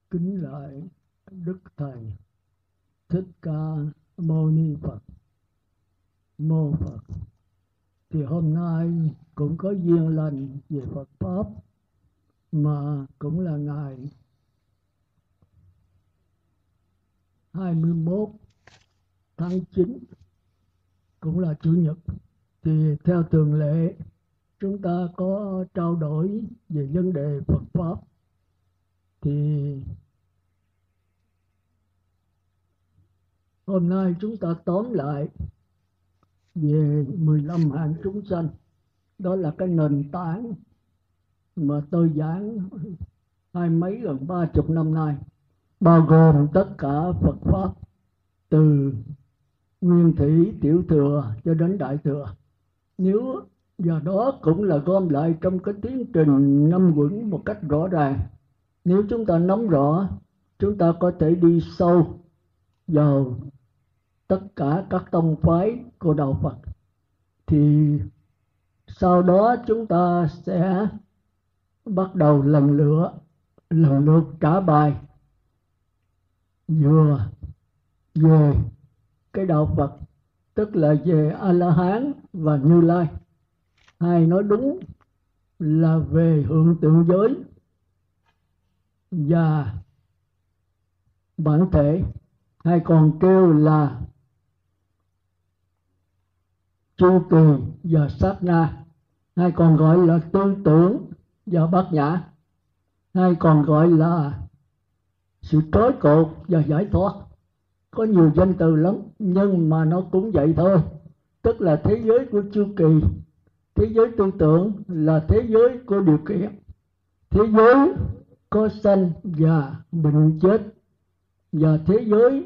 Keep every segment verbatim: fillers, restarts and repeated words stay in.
Kính lại Đức Thầy Thích Ca Mâu Ni Phật. Mô Phật. Thì hôm nay cũng có duyên lành về Phật Pháp, mà cũng là ngày hai mươi mốt tháng chín, cũng là Chủ nhật. Thì theo thường lệ, chúng ta có trao đổi về vấn đề Phật Pháp. Thì hôm nay chúng ta tóm lại về mười lăm hạng chúng sanh. Đó là cái nền tảng mà tôi giảng hai mấy gần ba chục năm nay, bao gồm tất cả Phật Pháp, từ Nguyên Thủy, Tiểu Thừa cho đến Đại Thừa. Nếu và đó cũng là gom lại trong cái tiến trình năm quẩn một cách rõ ràng. Nếu chúng ta nắm rõ, chúng ta có thể đi sâu vào tất cả các tông phái của Đạo Phật. Thì sau đó chúng ta sẽ bắt đầu lần lượt lần lượt trả bài vừa về cái Đạo Phật, tức là về A-la-hán và Như Lai. Hay nói đúng là về hiện tượng giới và bản thể, hay còn kêu là chu kỳ và sát na, hay còn gọi là tư tưởng và bát nhã, hay còn gọi là sự trói cột và giải thoát. Có nhiều danh từ lắm, nhưng mà nó cũng vậy thôi. Tức là thế giới của chu kỳ, thế giới tư tưởng là thế giới của điều kiện, thế giới có sanh và bệnh chết, và thế giới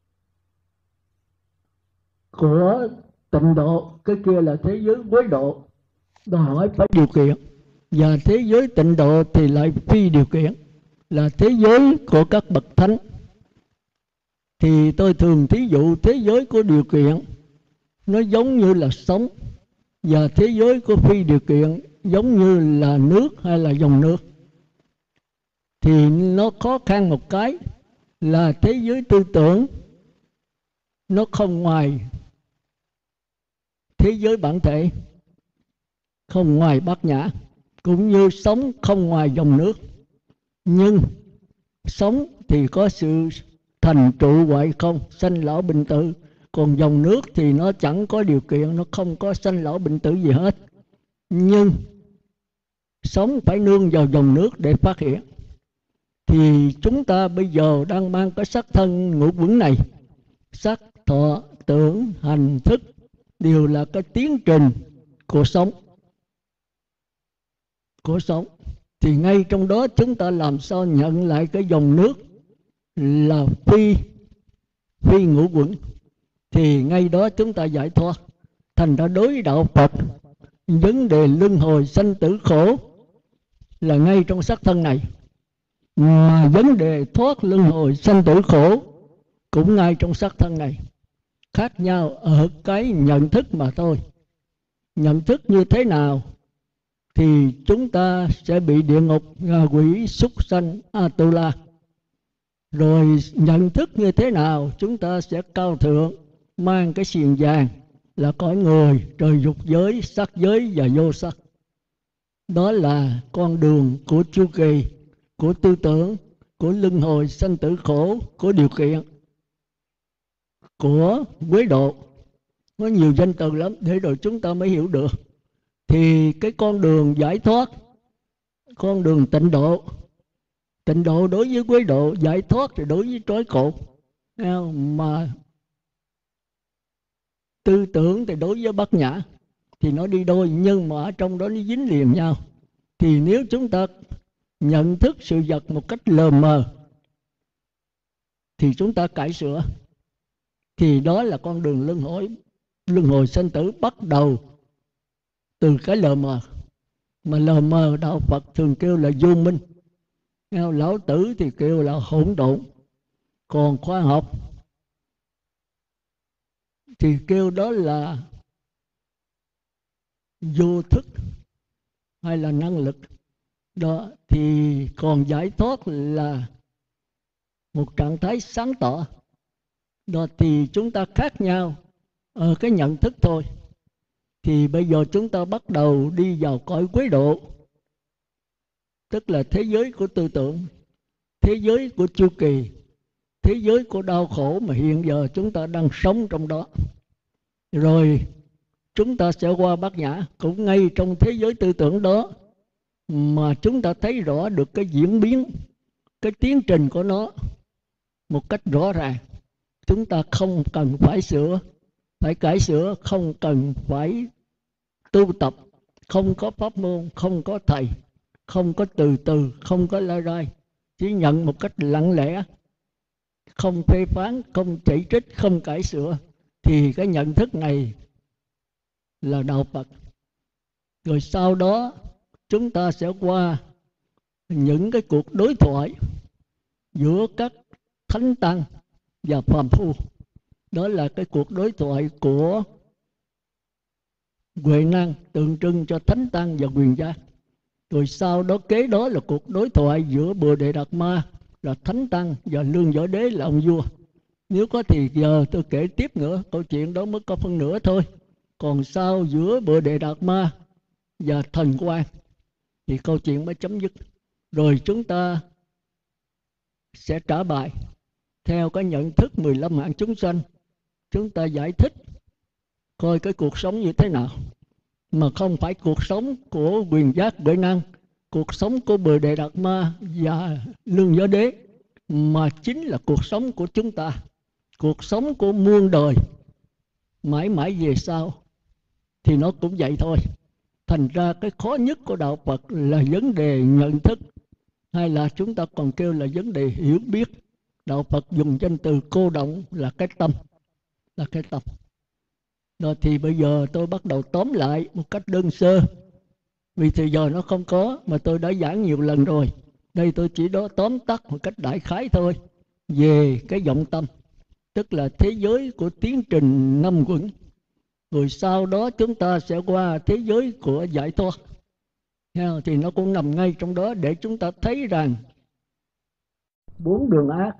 của tịnh độ, cái kia là thế giới quế độ, đòi hỏi phải điều kiện. Và thế giới tịnh độ thì lại phi điều kiện, là thế giới của các bậc thánh. Thì tôi thường thí dụ thế giới của điều kiện nó giống như là sống, và thế giới của phi điều kiện giống như là nước hay là dòng nước. Thì nó khó khăn một cái là thế giới tư tưởng nó không ngoài thế giới bản thể, không ngoài bát nhã, cũng như sống không ngoài dòng nước. Nhưng sống thì có sự thành trụ hoại không, sanh lão bệnh tử. Còn dòng nước thì nó chẳng có điều kiện, nó không có sanh lão bệnh tử gì hết. Nhưng sống phải nương vào dòng nước để phát hiện. Thì chúng ta bây giờ đang mang cái sắc thân ngũ uẩn này, sắc, thọ, tưởng, hành, thức, đều là cái tiến trình của sống. Của sống. Thì ngay trong đó chúng ta làm sao nhận lại cái dòng nước là phi phi ngũ uẩn, thì ngay đó chúng ta giải thoát. Thành ra đối với Đạo Phật, vấn đề luân hồi sanh tử khổ là ngay trong sắc thân này, mà vấn đề thoát luân hồi sanh tử khổ cũng ngay trong sắc thân này. Khác nhau ở cái nhận thức mà thôi. Nhận thức như thế nào thì chúng ta sẽ bị địa ngục, ngạ quỷ, súc sanh, Atula. Rồi nhận thức như thế nào chúng ta sẽ cao thượng, mang cái xiềng vàng là cõi người, trời dục giới, sắc giới và vô sắc. Đó là con đường của chu kỳ, của tư tưởng, của luân hồi sanh tử khổ, của điều kiện, của quế độ. Có nhiều danh từ lắm để rồi chúng ta mới hiểu được. Thì cái con đường giải thoát, con đường tịnh độ, tịnh độ đối với quế độ, giải thoát thì đối với trói cột. Mà tư tưởng thì đối với bát nhã, thì nó đi đôi, nhưng mà ở trong đó nó dính liền nhau. Thì nếu chúng ta nhận thức sự vật một cách lờ mờ thì chúng ta cải sửa. Thì đó là con đường luân hồi, luân hồi sanh tử bắt đầu từ cái lờ mờ. Mà lờ mờ Đạo Phật thường kêu là vô minh, Lão Tử thì kêu là hỗn độn, còn khoa học thì kêu đó là vô thức hay là năng lực. Đó thì còn giải thoát là một trạng thái sáng tỏ. Đó thì chúng ta khác nhau ở cái nhận thức thôi. Thì bây giờ chúng ta bắt đầu đi vào cõi quế độ, tức là thế giới của tư tưởng, thế giới của chu kỳ, thế giới của đau khổ mà hiện giờ chúng ta đang sống trong đó. Rồi chúng ta sẽ qua bát nhã, cũng ngay trong thế giới tư tưởng đó mà chúng ta thấy rõ được cái diễn biến, cái tiến trình của nó một cách rõ ràng. Chúng ta không cần phải sửa, phải cải sửa, không cần phải tu tập, không có pháp môn, không có thầy, không có từ từ, không có lai rai, chỉ nhận một cách lặng lẽ, không phê phán, không chỉ trích, không cải sửa, thì cái nhận thức này là đạo Phật. Rồi sau đó chúng ta sẽ qua những cái cuộc đối thoại giữa các thánh tăng và phàm phu. Đó là cái cuộc đối thoại của Huệ Năng tượng trưng cho thánh tăng và quyền giác. Rồi sau đó kế đó là cuộc đối thoại giữa Bồ Đề Đạt Ma là thánh tăng và Lương Võ Đế là ông vua. Nếu có thì giờ tôi kể tiếp nữa, câu chuyện đó mới có phân nửa thôi. Còn sau giữa Bồ Đề Đạt Ma và Thần Quang thì câu chuyện mới chấm dứt. Rồi chúng ta sẽ trả bài theo cái nhận thức mười lăm hạng chúng sanh. Chúng ta giải thích coi cái cuộc sống như thế nào, mà không phải cuộc sống của quyền giác Huệ Năng, cuộc sống của Bồ Đề Đạt Ma và Lương Võ Đế, mà chính là cuộc sống của chúng ta, cuộc sống của muôn đời mãi mãi về sau. Thì nó cũng vậy thôi. Thành ra cái khó nhất của đạo Phật là vấn đề nhận thức, hay là chúng ta còn kêu là vấn đề hiểu biết. Đạo Phật dùng danh từ cô động là cái tâm, là cái tâm. Rồi thì bây giờ tôi bắt đầu tóm lại một cách đơn sơ, vì thời giờ nó không có, mà tôi đã giảng nhiều lần rồi. Đây tôi chỉ đó tóm tắt một cách đại khái thôi về cái vọng tâm, tức là thế giới của tiến trình năm quẩn. Rồi sau đó chúng ta sẽ qua thế giới của giải thoát. Thì nó cũng nằm ngay trong đó để chúng ta thấy rằng bốn đường ác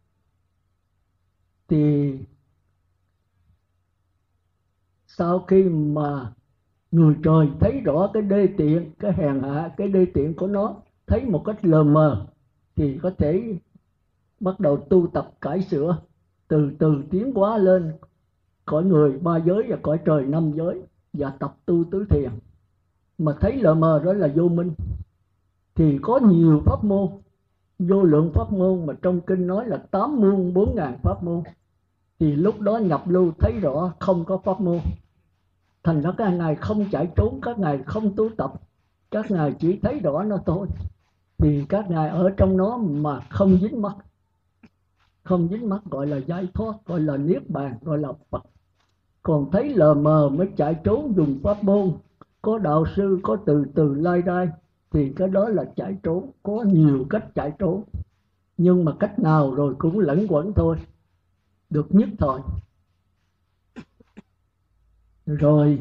thì sau khi mà người trời thấy rõ cái đê tiện, cái hèn hạ, cái đê tiện của nó, thấy một cách lờ mờ, thì có thể bắt đầu tu tập cải sửa, từ từ tiến hóa lên cõi người ba giới và cõi trời năm giới, và tập tu tứ thiền. Mà thấy lờ mờ đó là vô minh. Thì có nhiều pháp môn, vô lượng pháp môn, mà trong kinh nói là tám muôn bốn ngàn pháp môn. Thì lúc đó nhập lưu thấy rõ không có pháp môn. Thành ra các ngài không chạy trốn, các ngài không tu tập, các ngài chỉ thấy rõ nó thôi. Thì các ngài ở trong nó mà không dính mắc. Không dính mắc gọi là giải thoát, gọi là niết bàn, gọi là Phật. Còn thấy lờ mờ mới chạy trốn dùng pháp môn, có đạo sư, có từ từ lai rai, thì cái đó là chạy trốn. Có nhiều cách chạy trốn, nhưng mà cách nào rồi cũng lẫn quẩn thôi, được nhất thời. Rồi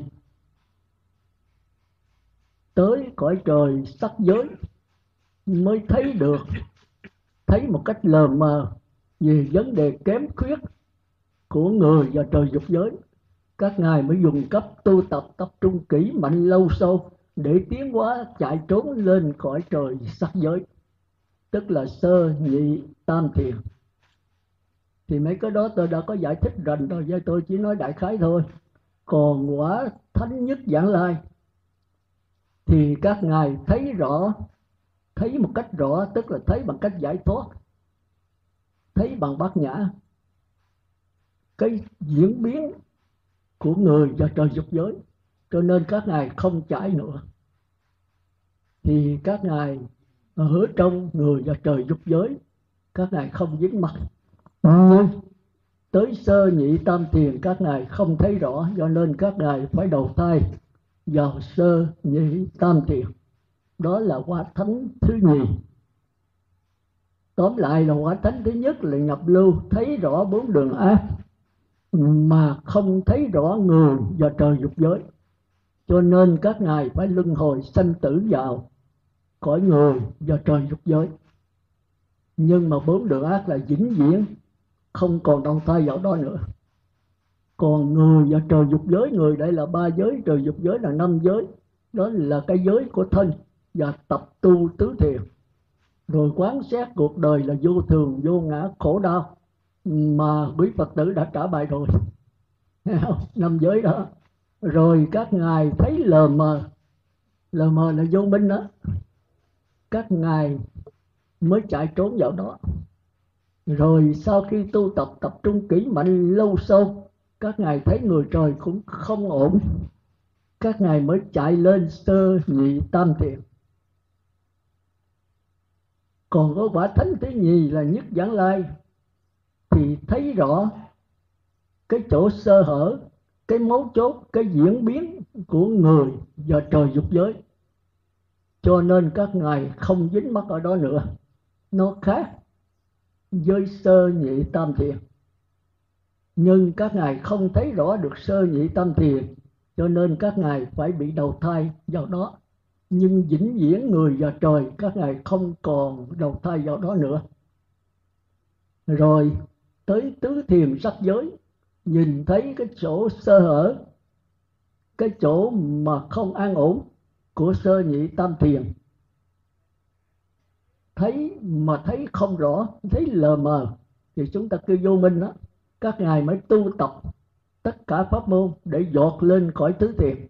tới cõi trời sắc giới mới thấy được, thấy một cách lờ mờ về vấn đề kém khuyết của người và trời dục giới. Các ngài mới dùng cấp tu tập tập trung kỹ mạnh lâu sâu để tiến hóa chạy trốn lên cõi trời sắc giới, tức là sơ nhị tam thiền. Thì mấy cái đó tôi đã có giải thích rành rồi, với tôi chỉ nói đại khái thôi. Còn quả thánh nhất Vãng Lai thì các ngài thấy rõ, thấy một cách rõ, tức là thấy bằng cách giải thoát, thấy bằng bát nhã cái diễn biến của người và trời dục giới, cho nên các ngài không chạy nữa. Thì các ngài ở trong người và trời dục giới, các ngài không dính mắc. Nhưng tới sơ nhị tam thiền các ngài không thấy rõ, cho nên các ngài phải đầu thai vào sơ nhị tam thiền. Đó là quả thánh thứ nhì. Tóm lại là quả thánh thứ nhất là nhập lưu, thấy rõ bốn đường ác mà không thấy rõ người và trời dục giới, cho nên các ngài phải luân hồi sanh tử vào cõi người và trời dục giới. Nhưng mà bốn đường ác là vĩnh viễn không còn đầu thai vào đó nữa. Còn người và trời dục giới, người đây là ba giới, trời dục giới là năm giới. Đó là cái giới của thân và tập tu tứ thiền. Rồi quán xét cuộc đời là vô thường, vô ngã, khổ đau, mà quý Phật tử đã trả bài rồi. Năm giới đó. Rồi các ngài thấy lờ mờ, lờ mờ là vô minh đó, các ngài mới chạy trốn vào đó. Rồi sau khi tu tập, tập trung kỹ mạnh lâu sâu, các ngài thấy người trời cũng không ổn, các ngài mới chạy lên sơ nhị tam thiền. Còn có quả thánh thứ nhì là nhất Vãng Lai thì thấy rõ cái chỗ sơ hở, cái mấu chốt, cái diễn biến của người và trời dục giới, cho nên các ngài không dính mắc ở đó nữa. Nó khác với sơ nhị tam thiền. Nhưng các ngài không thấy rõ được sơ nhị tam thiền, cho nên các ngài phải bị đầu thai vào đó. Nhưng vĩnh viễn người và trời, các ngài không còn đầu thai vào đó nữa. Rồi tới tứ thiền sắc giới, nhìn thấy cái chỗ sơ hở, cái chỗ mà không an ổn của sơ nhị tam thiền, thấy mà thấy không rõ, thấy lờ mờ, thì chúng ta kêu vô minh đó. Các ngài mới tu tập tất cả pháp môn để dọt lên cõi tứ thiền.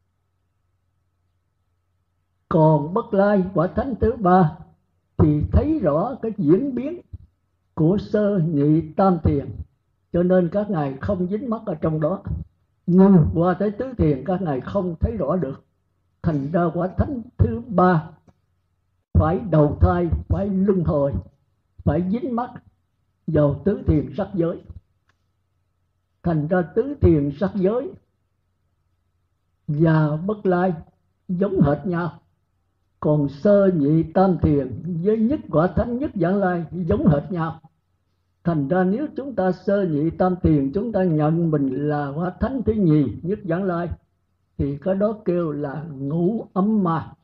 Còn Bất Lai, quả thánh thứ ba, thì thấy rõ cái diễn biến của sơ nhị tam thiền, cho nên các ngài không dính mắc ở trong đó. Nhưng qua tới tứ thiền các ngài không thấy rõ được. Thành ra quả thánh thứ ba phải đầu thai, phải luân hồi, phải dính mắc vào tứ thiền sắc giới. Thành ra tứ thiền sắc giới và Bất Lai giống hệt nhau. Còn sơ nhị tam thiền với nhất quả thánh nhất Vãng Lai giống hệt nhau. Thành ra nếu chúng ta sơ nhị tam thiền, chúng ta nhận mình là quả thánh thứ nhì nhất Vãng Lai, thì cái đó kêu là ngũ ấm ma.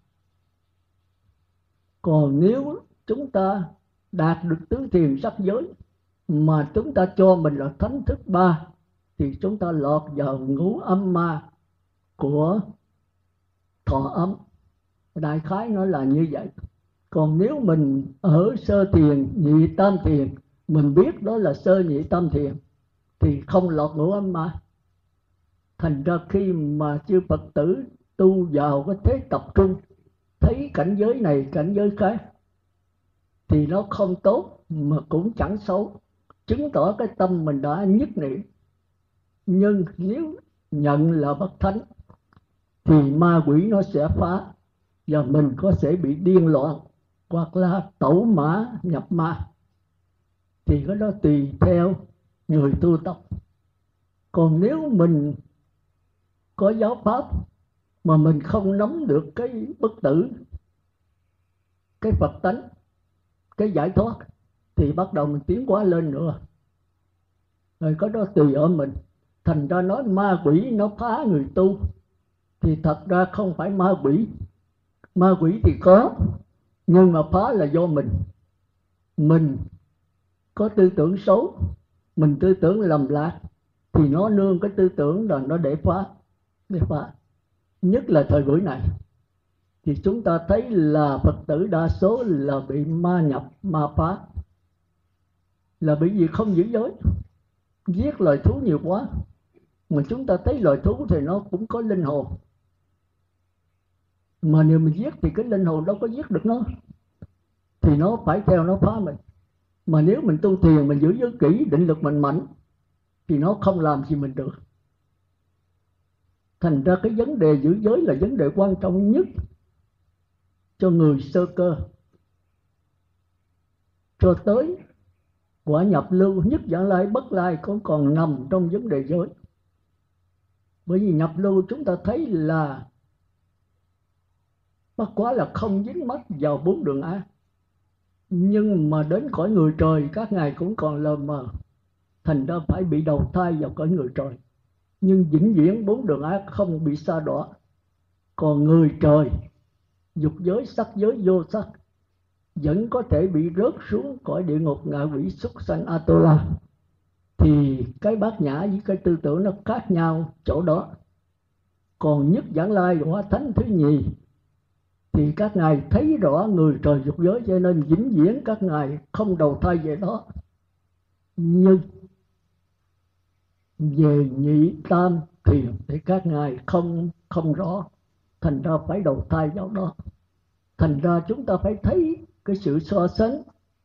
Còn nếu chúng ta đạt được tứ thiền sắc giới mà chúng ta cho mình là thánh thứ ba, thì chúng ta lọt vào ngũ âm ma của thọ ấm. Đại khái nó là như vậy. Còn nếu mình ở sơ thiền, nhị tam thiền, mình biết đó là sơ nhị tam thiền, thì không lọt ngũ âm ma. Thành ra khi mà chư Phật tử tu vào cái thế tập trung, thấy cảnh giới này cảnh giới khác, thì nó không tốt mà cũng chẳng xấu, chứng tỏ cái tâm mình đã nhất niệm. Nhưng nếu nhận là bất thánh thì ma quỷ nó sẽ phá, và mình có thể bị điên loạn hoặc là tẩu mã nhập ma. Thì cái đó tùy theo người tu tập. Còn nếu mình có giáo pháp mà mình không nắm được cái bất tử, cái Phật tánh, cái giải thoát, thì bắt đầu mình tiến hóa lên nữa. Rồi có đó tùy ở mình. Thành ra nói ma quỷ nó phá người tu, thì thật ra không phải ma quỷ. Ma quỷ thì có, nhưng mà phá là do mình. Mình có tư tưởng xấu, mình tư tưởng lầm lạc, thì nó nương cái tư tưởng là nó để phá, để phá. Nhất là thời buổi này, thì chúng ta thấy là Phật tử đa số là bị ma nhập, ma phá. Là bởi vì không giữ giới, giết loài thú nhiều quá. Mà chúng ta thấy loài thú thì nó cũng có linh hồn, mà nếu mình giết thì cái linh hồn đâu có giết được nó, thì nó phải theo nó phá mình. Mà nếu mình tu thiền, mình giữ giới kỹ, định lực mình mạnh, thì nó không làm gì mình được. Thành ra cái vấn đề giữ giới là vấn đề quan trọng nhất cho người sơ cơ. Cho tới quả nhập lưu, nhất Vãng Lai, Bất Lai cũng còn nằm trong vấn đề giới. Bởi vì nhập lưu chúng ta thấy là bất quá là không dính mắc vào bốn đường ác. Nhưng mà đến cõi người trời các ngài cũng còn lờ mờ, thành ra phải bị đầu thai vào cõi người trời. Nhưng vĩnh viễn bốn đường ác không bị sa đọa. Còn người trời, dục giới, sắc giới, vô sắc, vẫn có thể bị rớt xuống cõi địa ngục ngạ quỷ súc sanh Atula. Thì cái bát nhã với cái tư tưởng nó khác nhau chỗ đó. Còn nhất Vãng Lai Hóa Thánh thứ nhì thì các ngài thấy rõ người trời dục giới, cho nên vĩnh viễn các ngài không đầu thai về đó. Nhưng về nhị tam thiền thì các ngài không không rõ, thành ra phải đầu thai vào đó. Thành ra chúng ta phải thấy cái sự so sánh,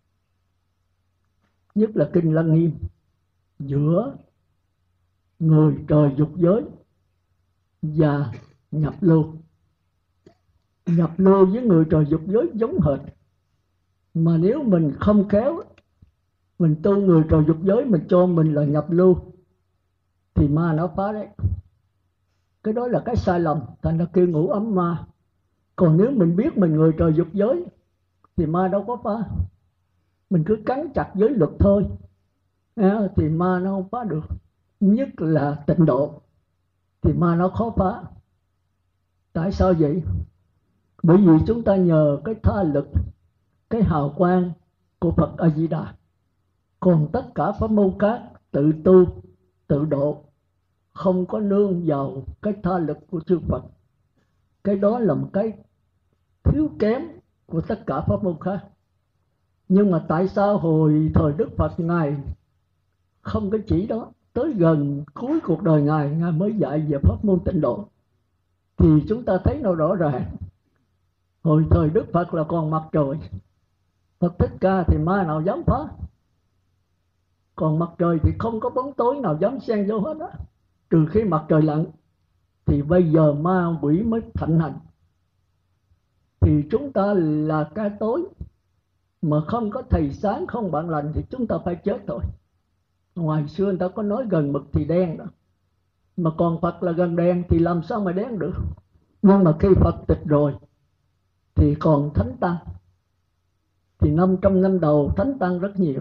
nhất là Kinh Lăng Nghiêm, giữa người trời dục giới và nhập lưu. Nhập lưu với người trời dục giới giống hệt, mà nếu mình không khéo, mình tu người trời dục giới, mình cho mình là nhập lưu thì ma nó phá đấy. Cái đó là cái sai lầm, thành ra kêu ngũ ấm ma. Còn nếu mình biết mình người trời dục giới thì ma đâu có phá. Mình cứ cắn chặt giới luật thôi thì ma nó không phá được. Nhất là tịnh độ thì ma nó khó phá. Tại sao vậy? Bởi vì chúng ta nhờ cái tha lực, cái hào quang của Phật A Di Đà. Còn tất cả pháp môn khác tự tu, tự độ, không có nương vào cái tha lực của chư Phật. Cái đó là một cái thiếu kém của tất cả pháp môn khác. Nhưng mà tại sao hồi thời Đức Phật Ngài không cái chỉ đó? Tới gần cuối cuộc đời Ngài, Ngài mới dạy về pháp môn tịnh độ. Thì chúng ta thấy nó rõ ràng. Hồi thời Đức Phật là còn mặt trời, Phật Thích Ca thì ma nào dám phá. Còn mặt trời thì không có bóng tối nào dám xen vô hết á. Trừ khi mặt trời lặn thì bây giờ ma quỷ mới thịnh hành. Thì chúng ta là cái tối, mà không có thầy sáng, không bạn lành thì chúng ta phải chết thôi. Ngoài xưa người ta có nói gần mực thì đen đó, mà còn Phật là gần đen thì làm sao mà đen được. Nhưng mà khi Phật tịch rồi thì còn thánh tăng. Thì năm trăm năm đầu thánh tăng rất nhiều.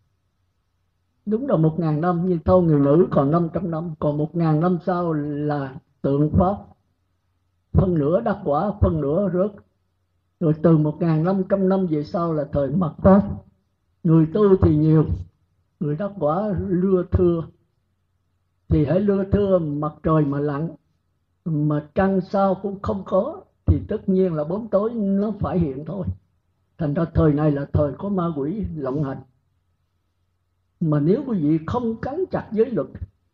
Đúng là một ngàn năm, như thâu người nữ còn năm trăm năm. Còn một ngàn năm sau là tượng Pháp. Phân nửa đắc quả, phân nửa rớt. Rồi từ một ngàn năm trăm năm về sau là thời mạt Pháp. Người tu thì nhiều, người đắc quả lưa thưa. Thì hãy lưa thưa mặt trời mà lặn, mà trăng sao cũng không có, thì tất nhiên là bóng tối nó phải hiện thôi. Thành ra thời này là thời có ma quỷ lộng hành. Mà nếu quý vị không cắn chặt giới luật,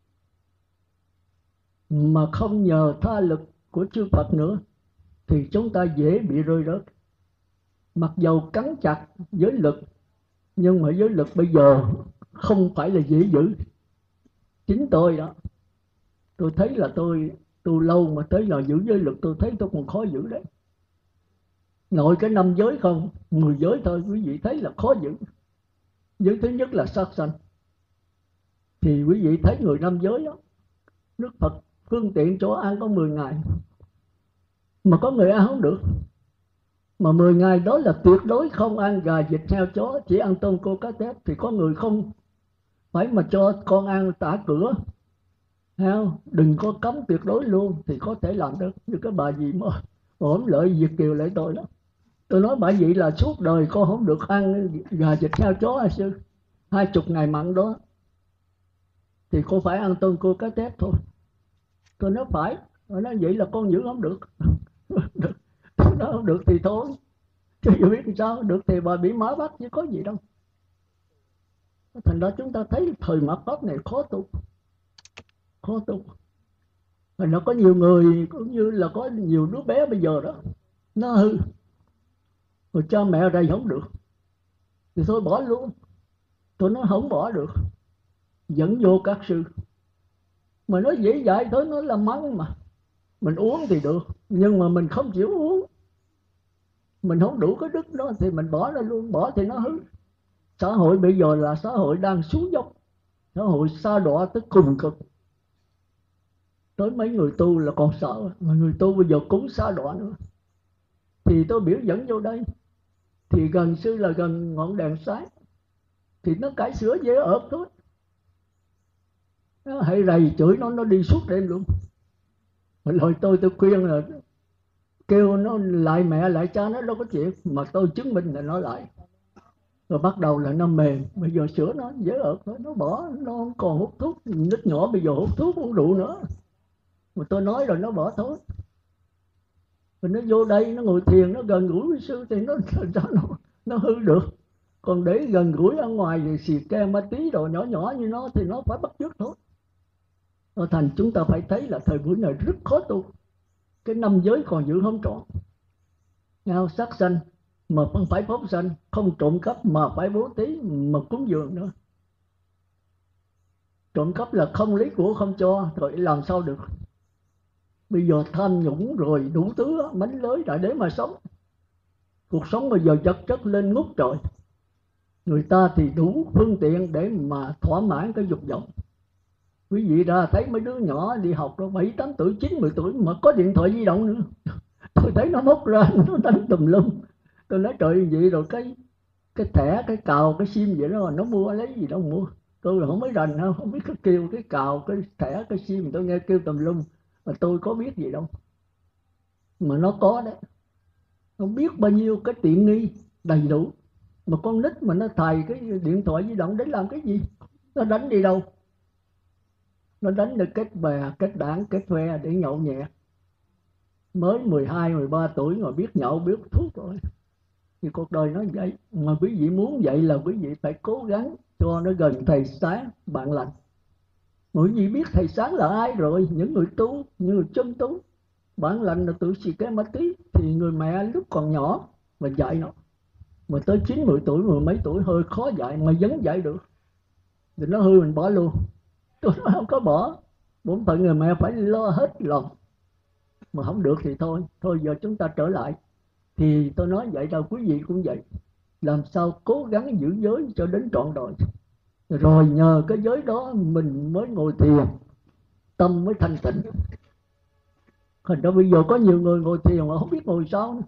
mà không nhờ tha lực của chư Phật nữa, thì chúng ta dễ bị rơi rớt. Mặc dầu cắn chặt giới luật, nhưng mà giới luật bây giờ không phải là dễ giữ. Chính tôi đó, tôi thấy là tôi tu lâu mà tới giờ giữ giới luật tôi thấy tôi còn khó giữ đấy. Nội cái năm giới không, mười giới thôi quý vị thấy là khó giữ. Giới thứ nhất là sát sanh. Thì quý vị thấy người năm giới đó, Đức Phật phương tiện chỗ ăn có mười ngày, mà có người ăn không được. Mà mười ngày đó là tuyệt đối không ăn gà, vịt, heo, chó, chỉ ăn tôm, cô, cá, tép. Thì có người không phải mà cho con ăn tả cửa, heo, đừng có cấm tuyệt đối luôn, thì có thể làm được. Như cái bà gì mà ổn lợi Việt kiều lại tôi đó, tôi nói bà vậy là suốt đời con không được ăn gà, vịt, heo, chó hay sư, hai chục ngày mặn đó thì cô phải ăn tôm, cô, cá, tép thôi. Tôi nói phải, tôi nói vậy là con giữ không được. Tôi nói không được thì thôi, chứ giờ biết sao được, thì bà bị má bắt chứ có gì đâu. Thành ra chúng ta thấy thời mạt Pháp này khó tu, khó tu. Và nó có nhiều người, cũng như là có nhiều đứa bé bây giờ đó, nó hư, rồi cha mẹ đây không được thì thôi bỏ luôn. Tôi nói không bỏ được, dẫn vô các sư. Mà nói dễ dạy thôi, nó là mắng mà. Mình uống thì được, nhưng mà mình không chịu uống, mình không đủ cái đức đó thì mình bỏ ra luôn. Bỏ thì nó hư. Xã hội bây giờ là xã hội đang xuống dốc, xã hội sa đọa tới cùng cực. Tới mấy người tu là còn sợ, mà người tu bây giờ cũng sa đọa nữa. Thì tôi biểu dẫn vô đây, thì gần sư là gần ngọn đèn sáng, thì nó cải sửa dễ ợt thôi. Nó hay rầy chửi nó, nó đi suốt đêm luôn. Mà lời tôi tôi khuyên là kêu nó lại mẹ lại cha nó đâu có chuyện, mà tôi chứng minh là nó lại. Rồi bắt đầu là nó mềm, bây giờ sữa nó dễ ợt, nó bỏ, nó không còn hút thuốc. Nít nhỏ bây giờ hút thuốc không đủ nữa, mà tôi nói rồi nó bỏ thôi. Rồi nó vô đây nó ngồi thiền, nó gần gũi với sư thì nó nó, nó hư được. Còn để gần gũi ở ngoài thì xì ke ma tí đồ nhỏ nhỏ như nó thì nó phải bắt chước thôi. Rồi thành chúng ta phải thấy là thời buổi này rất khó tu. Cái năm giới còn giữ không trọn. Ngao sát sanh mà không phải phóng sanh, không trộm cắp mà phải bố thí mà cúng dường nữa. Trộm cắp là không lấy của không cho, rồi làm sao được. Bây giờ tham nhũng rồi đủ thứ mánh lới đã để mà sống. Cuộc sống bây giờ vật chất lên ngút trời. Người ta thì đủ phương tiện để mà thỏa mãn cái dục vọng. Quý vị ra thấy mấy đứa nhỏ đi học đó bảy tám tuổi, chín mười tuổi mà có điện thoại di động nữa. Tôi thấy nó móc ra nó đánh tùm lum. Tôi nói trời vậy rồi cái cái thẻ, cái cào, cái sim vậy đó, nó mua lấy gì đâu mua. Tôi là không mấy rành đâu, không biết cái kêu, cái cào, cái thẻ, cái sim, tôi nghe kêu tùm lum. Mà tôi có biết gì đâu. Mà nó có đấy. Nó biết bao nhiêu cái tiện nghi đầy đủ. Mà con nít mà nó thầy cái điện thoại di động để làm cái gì? Nó đánh đi đâu? Nó đánh được kết bè, kết đảng, kết phe để nhậu nhẹt. Mới mười hai, mười ba tuổi mà biết nhậu, biết thuốc rồi. Thì cuộc đời nó vậy. Mà quý vị muốn vậy là quý vị phải cố gắng cho nó gần thầy sáng, bạn lành. Quý vị biết thầy sáng là ai rồi, những người tu, những người chân tu. Bạn lành là tự xì cái ma tí. Thì người mẹ lúc còn nhỏ mà dạy nó. Mà tới chín mười tuổi, mười mấy tuổi hơi khó dạy, mà vẫn dạy được. Thì nó hư mình bỏ luôn. Tôi nói không có bỏ. Bổn phận người mẹ phải lo hết lòng. Mà không được thì thôi. Thôi giờ chúng ta trở lại. Thì tôi nói vậy đâu, quý vị cũng vậy. Làm sao cố gắng giữ giới cho đến trọn đời. Rồi nhờ cái giới đó mình mới ngồi thiền, tâm mới thanh tịnh. Thành ra bây giờ có nhiều người ngồi thiền mà không biết ngồi sao nữa.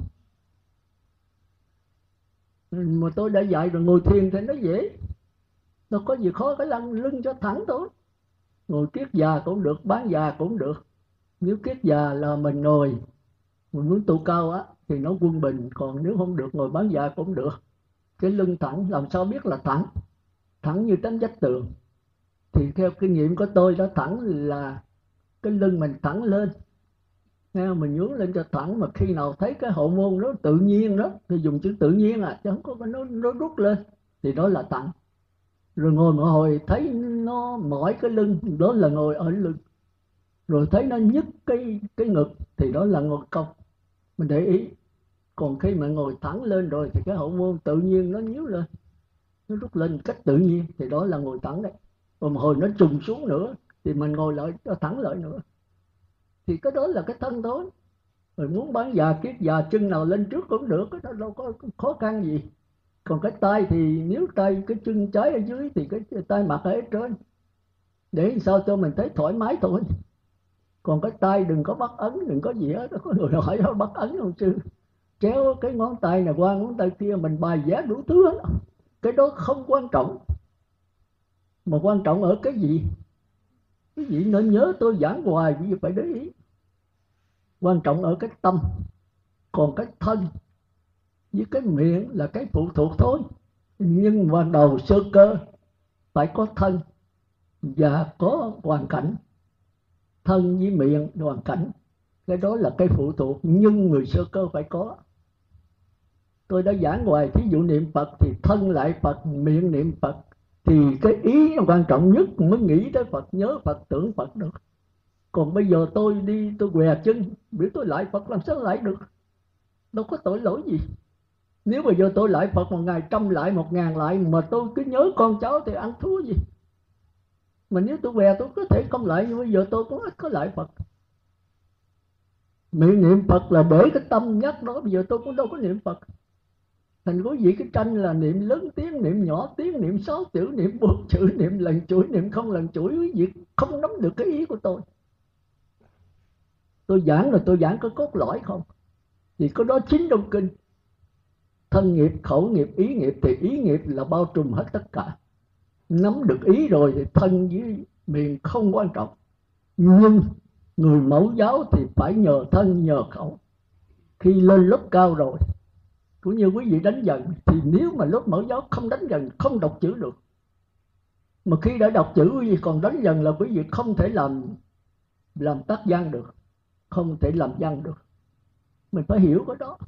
Mà tôi đã dạy rồi, ngồi thiền thì nó dễ. Nó có gì khó, cái lưng, lưng cho thẳng thôi. Ngồi kiết già cũng được, bán già cũng được. Nếu kiết già là mình ngồi, mình muốn tu cao á thì nó quân bình. Còn nếu không được ngồi bán già cũng được. Cái lưng thẳng, làm sao biết là thẳng? Thẳng như tấm vách tường. Thì theo kinh nghiệm của tôi đó, thẳng là cái lưng mình thẳng lên. Nghe mình nhướng lên cho thẳng, mà khi nào thấy cái hậu môn nó tự nhiên đó, thì dùng chữ tự nhiên à, chứ không có nó, nó rút lên, thì đó là thẳng. Rồi ngồi một hồi thấy nó mỏi cái lưng, đó là ngồi ở lưng. Rồi thấy nó nhức cái, cái ngực, thì đó là ngồi cong. Mình để ý. Còn khi mà ngồi thẳng lên rồi thì cái hậu môn tự nhiên nó nhíu lên, nó rút lên cách tự nhiên, thì đó là ngồi thẳng đấy. Còn một hồi nó trùng xuống nữa thì mình ngồi lại, nó thẳng lại nữa. Thì cái đó là cái thân thôi. Rồi muốn bán già kiết già, chân nào lên trước cũng được, cái đó đâu có khó khăn gì. Còn cái tay thì nếu tay cái chân trái ở dưới thì cái tay mặt ở trên, để sao cho mình thấy thoải mái thôi. Còn cái tay đừng có bắt ấn, đừng có gì hết. Có người hỏi nó bắt ấn không chứ, kéo cái ngón tay này qua ngón tay kia, mình bài vẽ đủ thứ hết. Cái đó không quan trọng. Mà quan trọng ở cái gì? Quý vị nên nhớ tôi giảng hoài, quý vị phải để ý. Quan trọng ở cái tâm. Còn cái thân với cái miệng là cái phụ thuộc thôi. Nhưng ban đầu sơ cơ phải có thân và có hoàn cảnh. Thân với miệng hoàn cảnh, cái đó là cái phụ thuộc, nhưng người sơ cơ phải có. Tôi đã giảng hoài, thí dụ niệm Phật thì thân lại Phật, miệng niệm Phật, thì cái ý quan trọng nhất mới nghĩ tới Phật, nhớ Phật, tưởng Phật được. Còn bây giờ tôi đi tôi què chân, biểu tôi lại Phật làm sao lại được? Đâu có tội lỗi gì. Nếu bây giờ tôi lại Phật một ngày trăm lại, một ngàn lại, mà tôi cứ nhớ con cháu thì ăn thua gì. Mà nếu tôi què tôi có thể không lại, nhưng bây giờ tôi cũng ít có lại Phật. Miệng niệm Phật là để cái tâm nhắc đó, bây giờ tôi cũng đâu có niệm Phật. Thành quý vị cái tranh là niệm lớn tiếng, niệm nhỏ tiếng, niệm sáu chữ, niệm bốn chữ, niệm lần chuỗi, niệm không lần chuỗi, quý vị không nắm được cái ý của tôi. Tôi giảng là tôi giảng có cốt lõi không? Thì có đó chính trong kinh. Thân nghiệp, khẩu nghiệp, ý nghiệp, thì ý nghiệp là bao trùm hết tất cả. Nắm được ý rồi thì thân với miệng không quan trọng. Nhưng người mẫu giáo thì phải nhờ thân nhờ khẩu. Khi lên lớp cao rồi, cũng như quý vị đánh dần, thì nếu mà lớp mẫu giáo không đánh dần, không đọc chữ được. Mà khi đã đọc chữ quý vị còn đánh dần là quý vị không thể làm làm tác văn được, không thể làm văn được. Mình phải hiểu cái đó.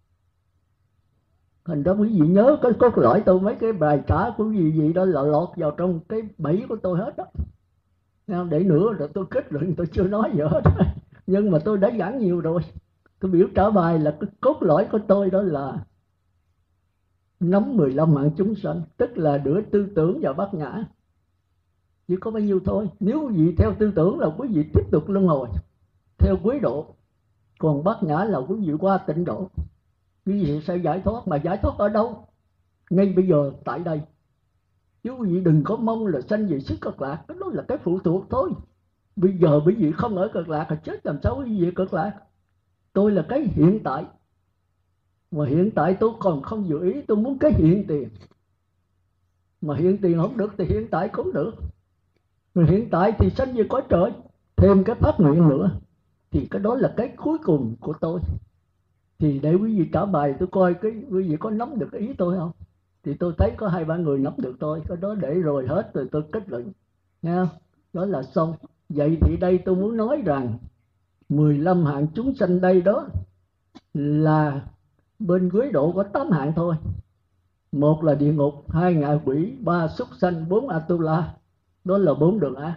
Thành ra quý vị nhớ cái cốt lõi tôi, mấy cái bài trả của quý vị đó là lọt vào trong cái bẫy của tôi hết đó. Để nữa rồi tôi kết luận tôi chưa nói gì hết. Nhưng mà tôi đã giảng nhiều rồi. Tôi biểu trả bài là cái cốt lõi của tôi đó là nắm mười lăm mạng chúng sanh, tức là đưa tư tưởng vào bát nhã. Chỉ có bao nhiêu thôi. Nếu quý vị theo tư tưởng là quý vị tiếp tục luân hồi theo quế độ, còn bát nhã là quý vị qua tịnh độ, quý vị sẽ giải thoát. Mà giải thoát ở đâu? Ngay bây giờ tại đây. Chứ quý vị đừng có mong là sanh về sức cực lạc, đó là cái phụ thuộc thôi. Bây giờ quý vị không ở cực lạc là chết, làm sao quý vị cực lạc? Tôi là cái hiện tại, mà hiện tại tôi còn không dự ý, tôi muốn cái hiện tiền. Mà hiện tiền không được thì hiện tại cũng được. Mà hiện tại thì sanh về cõi trời, thêm cái phát nguyện nữa, thì cái đó là cái cuối cùng của tôi. Thì để quý vị trả bài tôi coi cái quý vị có nắm được ý tôi không. Thì tôi thấy có hai ba người nắm được tôi, cái đó để rồi hết rồi tôi kết luận. Nghe không? Đó là xong. Vậy thì đây tôi muốn nói rằng mười lăm hạng chúng sanh đây đó là bên quế độ có tám hạng thôi. Một là địa ngục, hai ngạ quỷ, ba súc sanh, bốn Atula. Đó là bốn đường ác.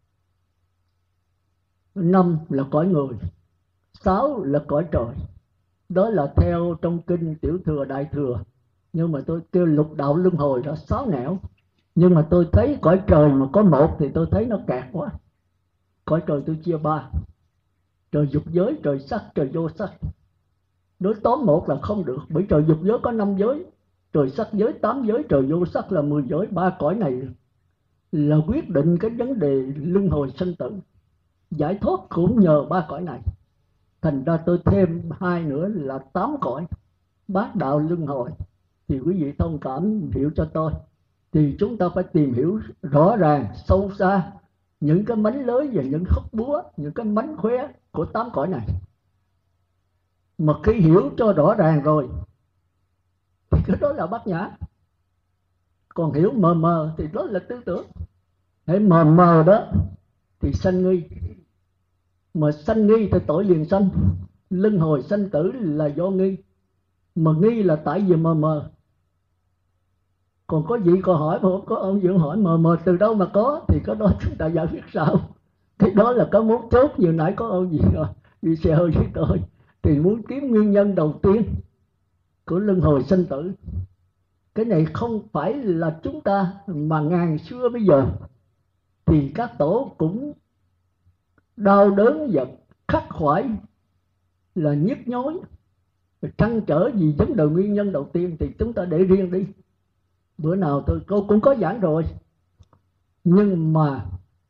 Năm là cõi người, sáu là cõi trời. Đó là theo trong kinh Tiểu Thừa Đại Thừa. Nhưng mà tôi kêu lục đạo luân hồi đó sáu nẻo. Nhưng mà tôi thấy cõi trời mà có một thì tôi thấy nó kẹt quá. Cõi trời tôi chia ba: trời dục giới, trời sắc, trời vô sắc. Đối tóm một là không được, bởi trời dục giới có năm giới, trời sắc giới tám giới, trời vô sắc là mười giới. Ba cõi này là quyết định cái vấn đề luân hồi sinh tử. Giải thoát cũng nhờ ba cõi này. Thành ra tôi thêm hai nữa là tám cõi bát đạo luân hồi. Thì quý vị thông cảm hiểu cho tôi. Thì chúng ta phải tìm hiểu rõ ràng, sâu xa những cái mánh lưới và những hốc búa, những cái mánh khóe của tám cõi này. Mà khi hiểu cho rõ ràng rồi thì cái đó là bát nhã. Còn hiểu mờ mờ thì đó là tư tưởng. Hãy mờ mờ đó thì sanh nghi. Mà sanh nghi thì tội liền sanh. Luân hồi sanh tử là do nghi. Mà nghi là tại vì mờ mờ. Còn có gì còn hỏi mà không có ông dưỡng hỏi mờ mờ từ đâu mà có, thì có đó chúng ta giải quyết sao. Cái đó là có mốt chốt. Vừa nãy có ông gì rồi đi xe hơi với tôi, thì muốn kiếm nguyên nhân đầu tiên của luân hồi sanh tử. Cái này không phải là chúng ta, mà ngàn xưa bây giờ thì các tổ cũng đau đớn và khắc khoải, là nhức nhối, trăn trở vì vấn đề nguyên nhân đầu tiên. Thì chúng ta để riêng đi, bữa nào tôi cô cũng có giảng rồi, nhưng mà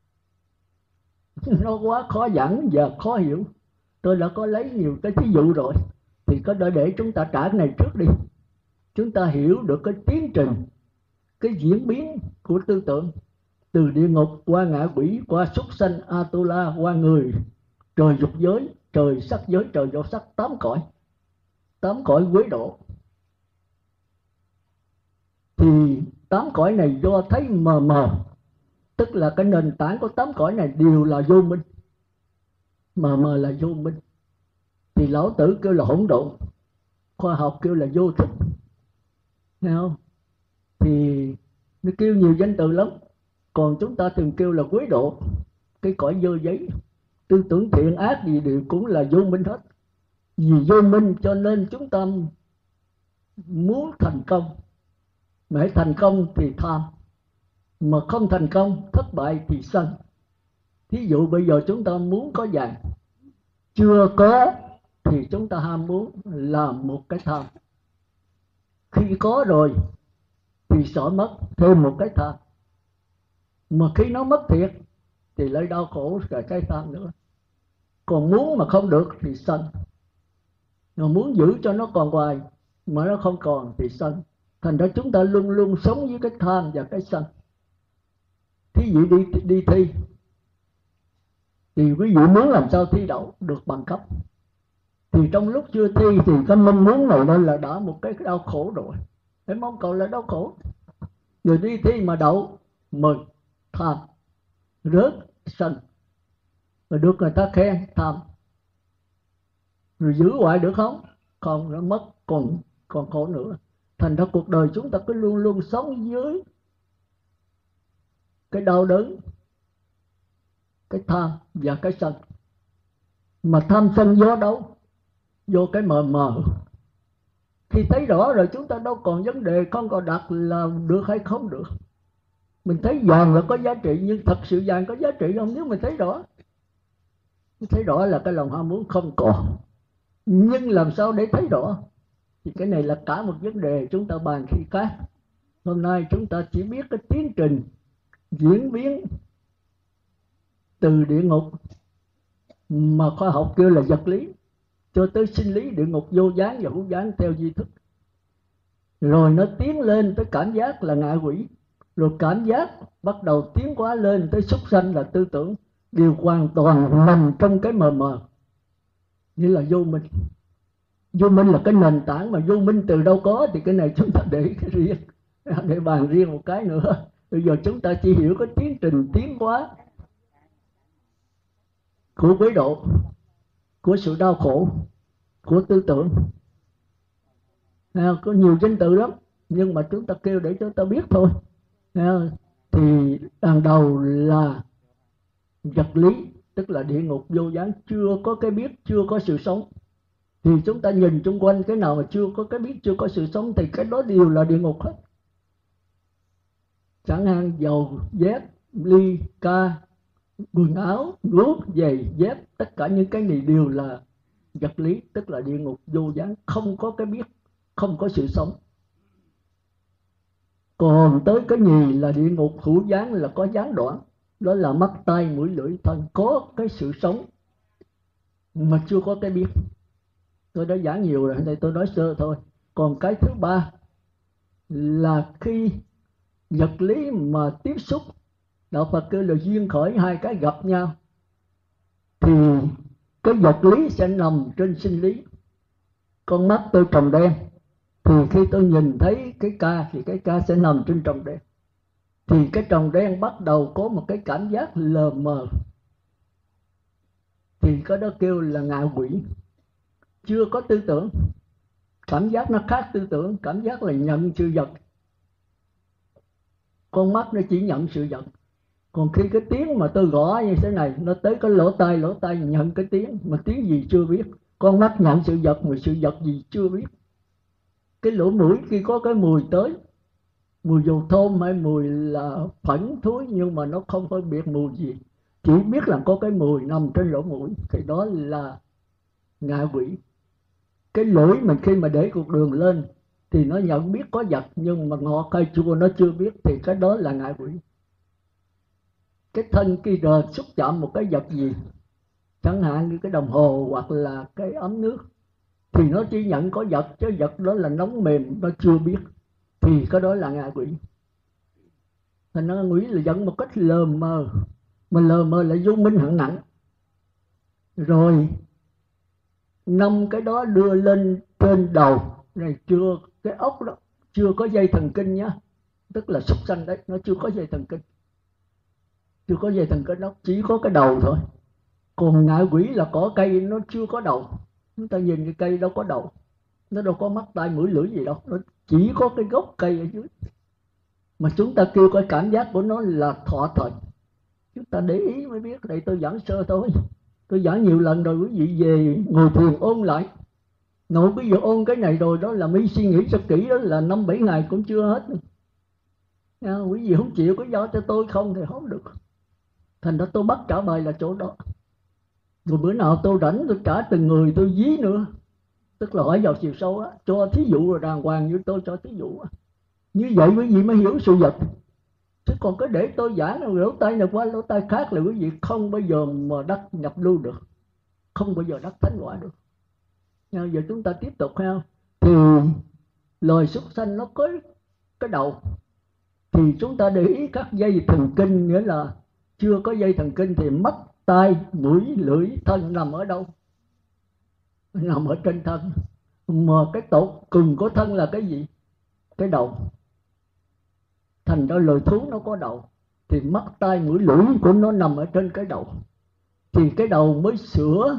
nó quá khó giảng và khó hiểu. Tôi đã có lấy nhiều cái ví dụ rồi, thì có đợi để chúng ta trả cái này trước đi. Chúng ta hiểu được cái tiến trình, cái diễn biến của tư tưởng, từ địa ngục qua ngạ quỷ, qua súc sanh Atula, qua người, trời dục giới, trời sắc giới, trời vô sắc, tám cõi, tám cõi quế độ. Thì tám cõi này do thấy mờ mờ, tức là cái nền tảng của tám cõi này đều là vô minh. Mờ mờ là vô minh. Thì lão tử kêu là hỗn độn, khoa học kêu là vô thức. Nghe không? Thì nó kêu nhiều danh từ lắm. Còn chúng ta thường kêu là quế độ, cái cõi dơ giấy. Tư tưởng thiện ác gì đều cũng là vô minh hết. Vì vô minh cho nên chúng ta muốn thành công. Mà hãy thành công thì tham, mà không thành công, thất bại thì sân. Thí dụ bây giờ chúng ta muốn có vàng, chưa có thì chúng ta ham muốn làm một cái tham. Khi có rồi thì sợ mất, thêm một cái tham. Mà khi nó mất thiệt thì lại đau khổ cả cái tham nữa. Còn muốn mà không được thì sân. Mà muốn giữ cho nó còn hoài mà nó không còn thì sân. Thành ra chúng ta luôn luôn sống với cái tham và cái sân. Thí dụ đi, đi thi thì quý vị muốn làm sao thi đậu được bằng cấp, thì thì trong lúc chưa thi thì cái mong muốn này đây là đã một cái đau khổ rồi. Cái mong cầu là đau khổ. Rồi đi thi mà đậu, mừng, tham, rớt, sân. Rồi được người ta khen, tham. Rồi giữ hoài được không? Không, nó mất, còn, còn khổ nữa. Thành ra cuộc đời chúng ta cứ luôn luôn sống dưới cái đau đớn, cái tham và cái sân. Mà tham sân do đâu? Do cái mờ mờ. Khi thấy rõ rồi chúng ta đâu còn vấn đề, không còn đặt là được hay không được. Mình thấy vàng là có giá trị, nhưng thật sự vàng có giá trị không? Nếu mình thấy rõ, thấy rõ là cái lòng ham muốn không còn. Nhưng làm sao để thấy rõ? Thì cái này là cả một vấn đề chúng ta bàn khi khác. Hôm nay chúng ta chỉ biết cái tiến trình diễn biến từ địa ngục mà khoa học kêu là vật lý, cho tới sinh lý địa ngục vô gián và hữu gián theo duy thức. Rồi nó tiến lên tới cảm giác là ngạ quỷ. Rồi cảm giác bắt đầu tiến hóa lên tới súc sanh là tư tưởng. Đều hoàn toàn nằm trong cái mờ mờ, như là vô minh. Vô minh là cái nền tảng, mà vô minh từ đâu có thì cái này chúng ta để cái riêng, để bàn riêng một cái nữa. Bây giờ chúng ta chỉ hiểu cái tiến trình tiến hóa của quấy độ, của sự đau khổ, của tư tưởng. À, có nhiều danh từ lắm, nhưng mà chúng ta kêu để chúng ta biết thôi. À, thì đằng đầu là vật lý, tức là địa ngục vô gián, chưa có cái biết, chưa có sự sống. Thì chúng ta nhìn xung quanh, cái nào mà chưa có cái biết, chưa có sự sống thì cái đó đều là địa ngục hết. Chẳng hạn dầu, dép, ly, ca, quần áo, guốc, giày, dép, tất cả những cái này đều là vật lý, tức là địa ngục vô gián, không có cái biết, không có sự sống. Còn tới cái nhì là địa ngục hữu gián, là có gián đoạn. Đó là mắt, tai, mũi, lưỡi, thân, có cái sự sống mà chưa có cái biết. Tôi đã giảng nhiều rồi, đây tôi nói sơ thôi. Còn cái thứ ba là khi vật lý mà tiếp xúc, đạo Phật kêu là duyên khởi, hai cái gặp nhau, thì cái vật lý sẽ nằm trên sinh lý. Con mắt tôi tròng đen, thì khi tôi nhìn thấy cái ca thì cái ca sẽ nằm trên tròng đen. Thì cái tròng đen bắt đầu có một cái cảm giác lờ mờ, thì cái đó kêu là ngạ quỷ. Chưa có tư tưởng. Cảm giác nó khác tư tưởng. Cảm giác là nhận sự vật. Con mắt nó chỉ nhận sự vật. Còn khi cái tiếng mà tôi gõ như thế này, nó tới cái lỗ tai, lỗ tai nhận cái tiếng, mà tiếng gì chưa biết. Con mắt nhận sự vật, mà sự vật gì chưa biết. Cái lỗ mũi khi có cái mùi tới, mùi dầu thơm hay mùi là phẫn thúi, nhưng mà nó không phân biệt mùi gì, chỉ biết là có cái mùi nằm trên lỗ mũi, thì đó là ngạ quỷ. Cái lưỡi mình khi mà để cục đường lên thì nó nhận biết có vật, nhưng mà ngọt hay chua nó chưa biết, thì cái đó là ngạ quỷ. Cái thân khi rờ xúc chạm một cái vật gì, chẳng hạn như cái đồng hồ hoặc là cái ấm nước, thì nó chỉ nhận có vật, chứ vật đó là nóng mềm nó chưa biết, thì cái đó là ngạ quỷ. Thành ra quỷ là dẫn một cách lờ mờ, mà lờ mờ là vô minh hạng nặng. Rồi năm cái đó đưa lên trên đầu này, chưa cái ốc đó chưa có dây thần kinh nhá, tức là súc sanh đấy, nó chưa có dây thần kinh, chưa có dây thần kinh, nó chỉ có cái đầu thôi. Còn ngạ quỷ là cỏ cây nó chưa có đầu. Chúng ta nhìn cái cây đâu có đầu, nó đâu có mắt tai mũi lưỡi gì đâu, nó chỉ có cái gốc cây ở dưới. Mà chúng ta kêu cái cảm giác của nó là thọ thần. Chúng ta để ý mới biết. Đây tôi giảng sơ thôi, tôi giảng nhiều lần rồi, quý vị về ngồi thiền ôn lại. Nội quý vị ôn cái này rồi đó là mới suy nghĩ cho kỹ, đó là năm bảy ngày cũng chưa hết. À, quý vị không chịu có do cho tôi không thì không được. Thành ra tôi bắt trả bài là chỗ đó. Rồi bữa nào tôi rảnh tôi trả từng người tôi dí nữa, tức là hỏi vào chiều sâu á, cho thí dụ rồi đàng hoàng như tôi cho thí dụ á. Như vậy quý vị mới hiểu sự vật. Chứ còn cái để tôi giảng lỗ tai này qua lỗ tai khác là quý vị không bao giờ mà đắc nhập lưu được, không bao giờ đắc thánh quả được. Nhưng giờ chúng ta tiếp tục ha. Thì loài súc sanh nó có cái đầu, thì chúng ta để ý các dây thần kinh, nghĩa là chưa có dây thần kinh thì mắt, tai, mũi, lưỡi, thân nằm ở đâu? nằm ở trên thân. Mà cái tột cùng của thân là cái gì? Cái đầu. Thành ra loài thú nó có đầu, thì mắt tai mũi lưỡi của nó nằm ở trên cái đầu, thì cái đầu mới sửa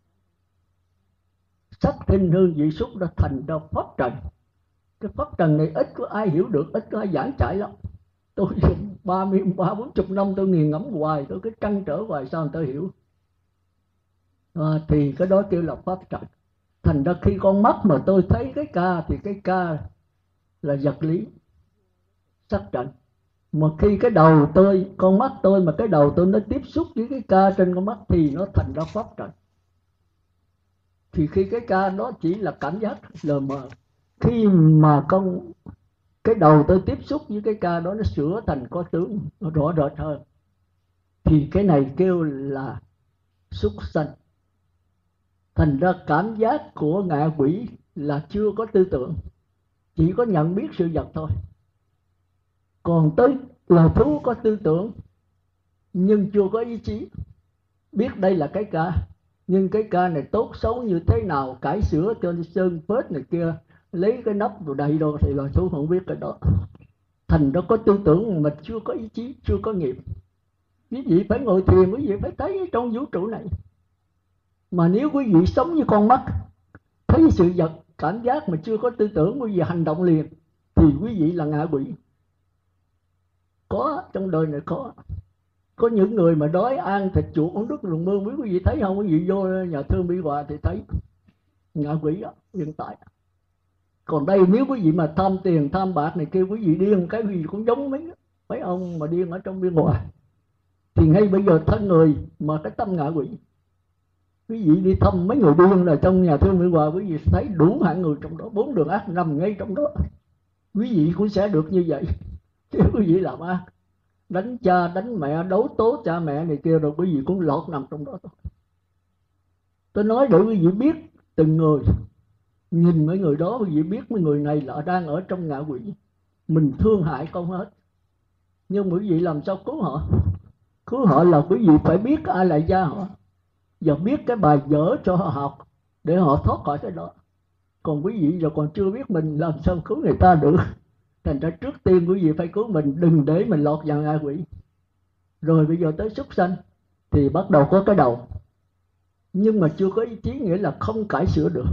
sắc thinh hương vị xúc ra thành ra pháp trần. Cái pháp trần này ít có ai hiểu được, ít có ai giảng trải lắm. Tôi ba mươi ba bốn chục năm tôi nghiền ngẫm hoài, tôi cứ trăn trở hoài sao người ta hiểu. À, thì cái đó kêu là pháp trần. Thành ra khi con mắt mà tôi thấy cái ca, thì cái ca là vật lý sắc trần. Mà khi cái đầu tôi, con mắt tôi mà cái đầu tôi nó tiếp xúc với cái ca trên con mắt, thì nó thành ra pháp trần. Thì khi cái ca đó chỉ là cảm giác lờ mờ, khi mà con cái đầu tôi tiếp xúc với cái ca đó, nó sửa thành có tướng, nó rõ rệt hơn, thì cái này kêu là súc sanh. Thành ra cảm giác của ngạ quỷ là chưa có tư tưởng, chỉ có nhận biết sự vật thôi. Còn tới loài thú có tư tưởng nhưng chưa có ý chí, biết đây là cái ca, nhưng cái ca này tốt xấu như thế nào, cải sửa cho sơn phết này kia, lấy cái nắp rồi đầy đồ, thì loài thú không biết cái đó. Thành ra có tư tưởng mà chưa có ý chí, chưa có nghiệp. Quý vị phải ngồi thiền, quý vị phải thấy trong vũ trụ này. Mà nếu quý vị sống như con mắt, thấy sự vật, cảm giác mà chưa có tư tưởng, quý vị hành động liền, thì quý vị là ngạ quỷ. Có, trong đời này có. Có những người mà đói ăn thịt chuột uống nước rừng mương, quý vị thấy không? Quý vị vô nhà thương Mỹ Hòa thì thấy ngạ quỷ đó, hiện tại. Còn đây nếu quý vị mà tham tiền, tham bạc này kia, quý vị điên cái gì cũng giống mấy mấy ông mà điên ở trong Biên Hòa. Thì ngay bây giờ thân người mà cái tâm ngạ quỷ. Quý vị đi thăm mấy người điên là trong nhà thương Mỹ Hòa, quý vị thấy đủ hạng người trong đó, bốn đường ác nằm ngay trong đó. Quý vị cũng sẽ được như vậy nếu quý vị làm ác, đánh cha đánh mẹ, đấu tố cha mẹ này kia, rồi quý vị cũng lọt nằm trong đó thôi. Tôi nói để quý vị biết từng người, nhìn mấy người đó quý vị biết mấy người này là đang ở trong ngạ quỷ. Mình thương hại không hết, nhưng quý vị làm sao cứu họ? Cứu họ là quý vị phải biết ai là gia họ, và biết cái bài vở cho họ học để họ thoát khỏi cái đó. Còn quý vị giờ còn chưa biết mình, làm sao cứu người ta được? Thành ra trước tiên quý vị phải cứu mình, đừng để mình lọt vào ngạ quỷ. Rồi bây giờ tới súc sanh thì bắt đầu có cái đầu, nhưng mà chưa có ý chí, nghĩa là không cải sửa được.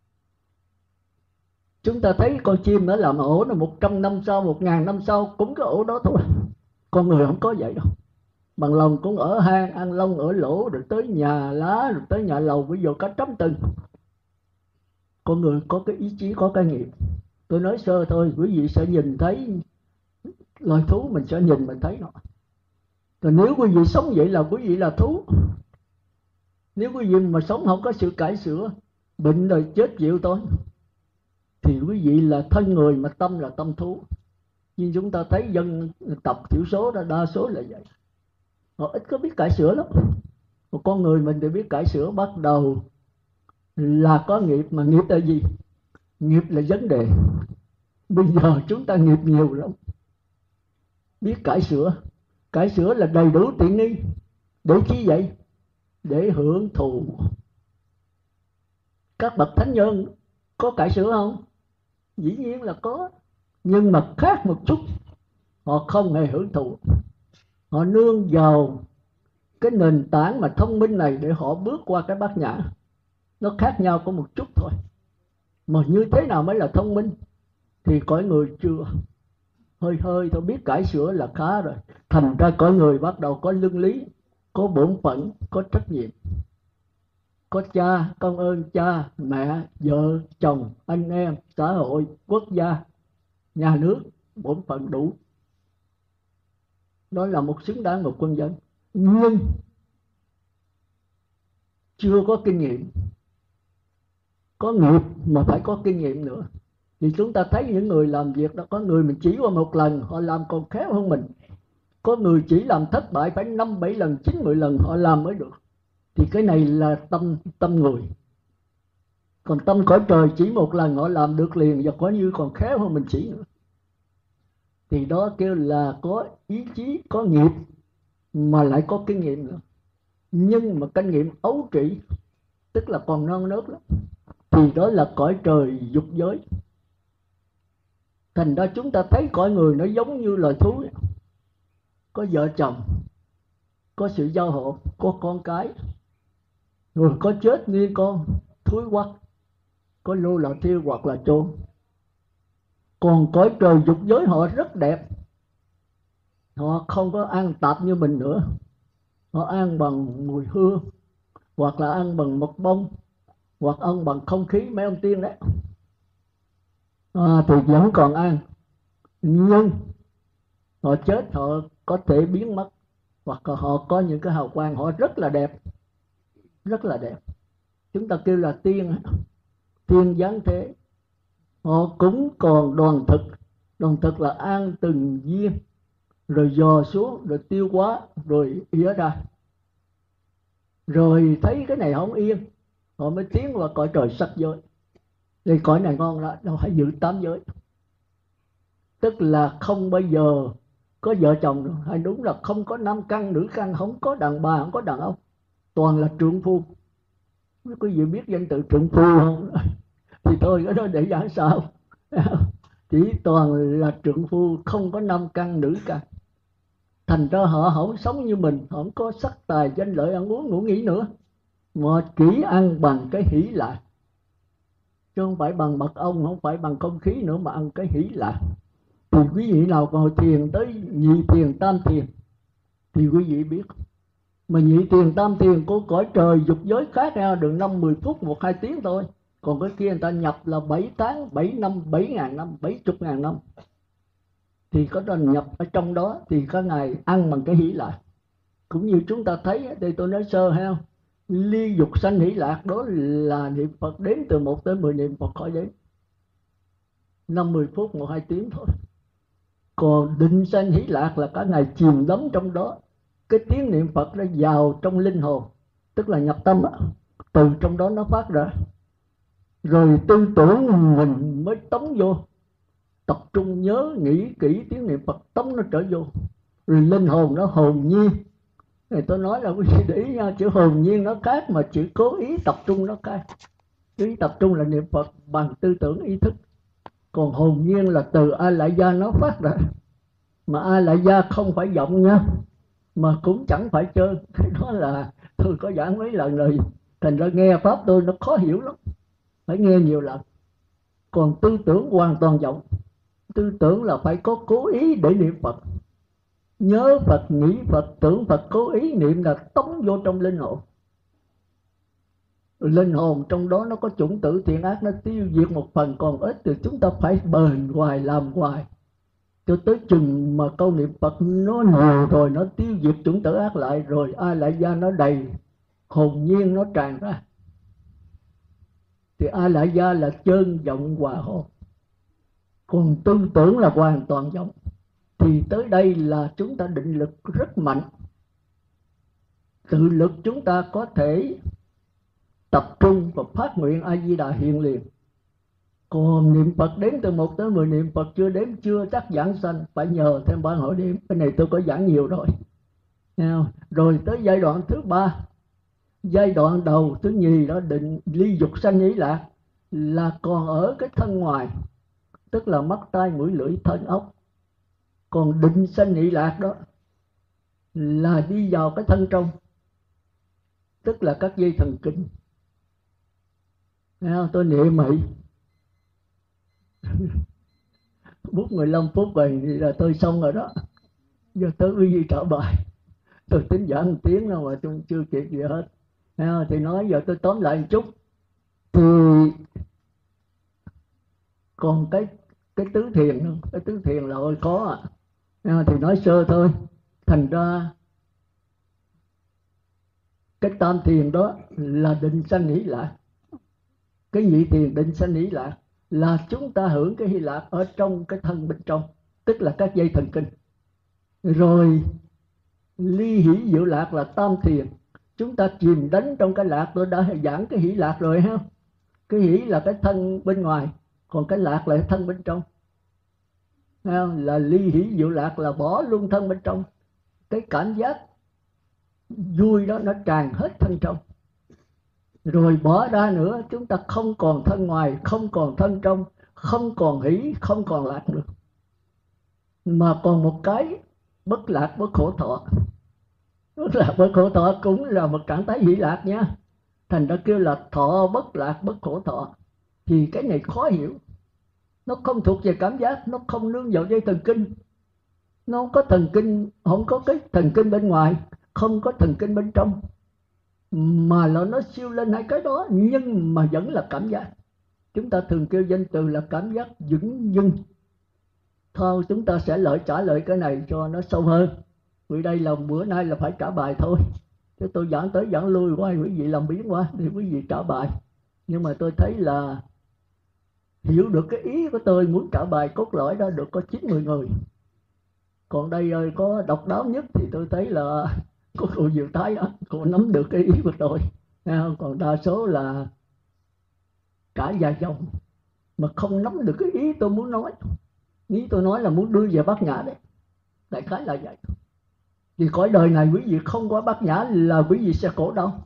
Chúng ta thấy con chim nó làm ổ, nó một trăm năm sau, một ngàn năm sau cũng cái ổ đó thôi. Con người không có vậy đâu. Bằng lòng cũng ở hang, ăn lông ở lỗ, rồi tới nhà lá, rồi tới nhà lầu, bây giờ cả trăm tầng. Con người có cái ý chí, có cái nghiệp. Tôi nói sơ thôi, quý vị sẽ nhìn thấy loài thú, mình sẽ nhìn mình thấy nó. Rồi nếu quý vị sống vậy là quý vị là thú. Nếu quý vị mà sống không có sự cải sửa, bệnh rồi chết chịu thôi, thì quý vị là thân người mà tâm là tâm thú. Nhưng chúng ta thấy dân tộc thiểu số đó, đa số là vậy, họ ít có biết cải sửa lắm. Một con người mình thì biết cải sửa, bắt đầu là có nghiệp. Mà nghiệp là gì? Nghiệp là vấn đề. Bây giờ chúng ta nghiệp nhiều lắm. Biết cải sửa, cải sửa là đầy đủ tiện nghi. Để chi vậy? Để hưởng thụ. Các bậc thánh nhân có cải sửa không? Dĩ nhiên là có, nhưng mà khác một chút. Họ không hề hưởng thụ, họ nương vào cái nền tảng mà thông minh này để họ bước qua cái bát nhã. Nó khác nhau có một chút thôi. Mà như thế nào mới là thông minh thì cõi người chưa, hơi hơi thôi, biết cải sửa là khá rồi. Thành ra cõi người bắt đầu có luân lý, có bổn phận, có trách nhiệm. Có cha, công ơn cha, mẹ, vợ, chồng, anh em, xã hội, quốc gia, nhà nước, bổn phận đủ. Đó là một xứng đáng một quân dân. Nhưng chưa có kinh nghiệm. Có nghiệp mà phải có kinh nghiệm nữa. Thì chúng ta thấy những người làm việc đó, có người mình chỉ qua một lần họ làm còn khéo hơn mình. Có người chỉ làm thất bại phải năm bảy lần, chín mười lần họ làm mới được. Thì cái này là tâm tâm người. Còn tâm cõi trời chỉ một lần họ làm được liền, và có như còn khéo hơn mình chỉ nữa. Thì đó kêu là có ý chí, có nghiệp mà lại có kinh nghiệm nữa. Nhưng mà kinh nghiệm ấu trĩ, tức là còn non nớt lắm, thì đó là cõi trời dục giới. Thành ra chúng ta thấy cõi người nó giống như loài thú, có vợ chồng, có sự giao hộ, có con cái, rồi có chết nuôi con, thúi quắc, có lưu là thiêu hoặc là chôn. Còn cõi trời dục giới họ rất đẹp, họ không có ăn tạp như mình nữa, họ ăn bằng mùi hương, hoặc là ăn bằng mật bông, hoặc ăn bằng không khí mấy ông tiên đấy, à, thì vẫn còn ăn. Nhưng họ chết họ có thể biến mất, hoặc là họ có những cái hào quang, họ rất là đẹp, rất là đẹp. Chúng ta kêu là tiên, tiên giáng thế. Họ cũng còn đoàn thực, đoàn thực là ăn từng viên, rồi dò xuống, rồi tiêu hóa, rồi ỉa ra. Rồi thấy cái này không yên, họ mới tiến qua cõi trời sắc giới. Thì cõi này ngon lắm, đâu phải giữ tám giới. Tức là không bao giờ có vợ chồng nữa, hay đúng là không có nam căn nữ căn, không có đàn bà, không có đàn ông, toàn là trượng phu. Quý vị biết danh từ trượng phu không? Thì thôi cái đó để giảng sao. Chỉ toàn là trượng phu, không có nam căn nữ căn. Thành ra họ không sống như mình, họ không có sắc tài danh lợi ăn uống ngủ nghỉ nữa, mà chỉ ăn bằng cái hỷ lạc, chứ không phải bằng mật ong, không phải bằng không khí nữa, mà ăn cái hỷ lạc. Thì quý vị nào ngồi thiền tới nhị thiền tam thiền thì quý vị biết. Mà nhị thiền tam thiền của cõi trời dục giới khác ra được năm mười phút, một hai tiếng thôi. Còn cái kia người ta nhập là bảy tháng, bảy năm, bảy ngàn năm, bảy chục ngàn năm. Thì có đoàn nhập ở trong đó thì các ngài ăn bằng cái hỷ lạc. Cũng như chúng ta thấy, đây tôi nói sơ ha, ly dục sanh hỷ lạc đó là niệm Phật đến từ một tới mười niệm Phật khỏi đến. Năm mười phút, một hai tiếng thôi. Còn định sanh hỷ lạc là các ngài chìm đắm trong đó. Cái tiếng niệm Phật nó vào trong linh hồn, tức là nhập tâm á, từ trong đó nó phát ra. Rồi tư tưởng mình mới tống vô, tập trung nhớ nghĩ kỹ tiếng niệm Phật, tống nó trở vô. Rồi linh hồn nó hồn nhiên. Thì tôi nói là quý vị để ý nha, chữ hồn nhiên nó khác, mà chữ cố ý tập trung nó khác. Ý tập trung là niệm Phật bằng tư tưởng ý thức. Còn hồn nhiên là từ A Lại Gia nó phát ra. Mà A Lại Gia không phải giọng nha, mà cũng chẳng phải chơi. Cái đó là tôi có giảng mấy lần rồi, thành ra nghe pháp tôi nó khó hiểu lắm, phải nghe nhiều lần. Còn tư tưởng hoàn toàn giọng. Tư tưởng là phải có cố ý để niệm Phật, nhớ Phật, nghĩ Phật, tưởng Phật, cố ý niệm là tống vô trong linh hồn. Linh hồn trong đó nó có chủng tử thiện ác, nó tiêu diệt một phần còn ít, thì chúng ta phải bền hoài, làm hoài, cho tới chừng mà câu niệm Phật nó nhiều rồi, nó tiêu diệt chủng tử ác lại, rồi A Lại Gia nó đầy, hồn nhiên nó tràn ra. Thì A Lại Gia là chân vọng hòa hồn, còn tư tưởng là hoàn toàn vọng. Thì tới đây là chúng ta định lực rất mạnh. Tự lực chúng ta có thể tập trung và phát nguyện A Di Đà hiện liền. Còn niệm Phật đếm từ một tới mười niệm Phật chưa đếm chưa chắc giảng sanh, phải nhờ thêm ban hội đêm. Cái này tôi có giảng nhiều rồi. Rồi tới giai đoạn thứ ba, giai đoạn đầu thứ nhì đó, định ly dục sanh hỷ lạc, là còn ở cái thân ngoài, tức là mắt tai mũi lưỡi thân ốc. Còn định sanh hỷ lạc đó là đi vào cái thân trong, tức là các dây thần kinh. Tôi niệm mị bút mười lăm phút rồi thì là tôi xong rồi đó. Giờ tới quý vị trả bài, tôi tính giảng một tiếng đâu mà tôi chưa kịp gì hết. Thì nói giờ tôi tóm lại một chút. Thì còn cái cái tứ thiền, cái tứ thiền là ôi khó à. Thì nói sơ thôi. Thành ra cái tam thiền đó là định sanh hỷ lạc. Cái nhị thiền định sanh hỷ lạc là chúng ta hưởng cái hỷ lạc ở trong cái thân bên trong, tức là các dây thần kinh. Rồi ly hỷ diệu lạc là tam thiền, chúng ta chìm đánh trong cái lạc. Tôi đã giảng cái hỷ lạc rồi ha. Cái hỷ là cái thân bên ngoài, còn cái lạc là cái thân bên trong. Là ly hỷ diệu lạc là bỏ luôn thân bên trong. Cái cảm giác vui đó nó tràn hết thân trong. Rồi bỏ ra nữa, chúng ta không còn thân ngoài, không còn thân trong, không còn hỷ, không còn lạc nữa, mà còn một cái bất lạc bất khổ thọ. Bất lạc bất khổ thọ cũng là một trạng thái hỷ lạc nha, thành ra kêu là thọ bất lạc bất khổ thọ. Thì cái này khó hiểu, nó không thuộc về cảm giác, nó không nương vào dây thần kinh, nó không có thần kinh, không có cái thần kinh bên ngoài, không có thần kinh bên trong, mà là nó siêu lên hai cái đó, nhưng mà vẫn là cảm giác. Chúng ta thường kêu danh từ là cảm giác vững dưng. Thôi chúng ta sẽ lợi trả lời cái này cho nó sâu hơn, vì đây là bữa nay là phải trả bài thôi, chứ tôi giảng tới giảng lui qua quý vị làm biến quá thì quý vị trả bài. Nhưng mà tôi thấy là hiểu được cái ý của tôi muốn trả bài cốt lõi đó được có chín mươi người. Còn đây ơi, có độc đáo nhất thì tôi thấy là có cô Diệu Thái đó, cô nắm được cái ý của tôi. Còn đa số là cả vài dòng mà không nắm được cái ý tôi muốn nói. Ý tôi nói là muốn đưa về bát nhã đấy, đại khái là vậy. Vì cõi đời này quý vị không có bát nhã là quý vị sẽ khổ đau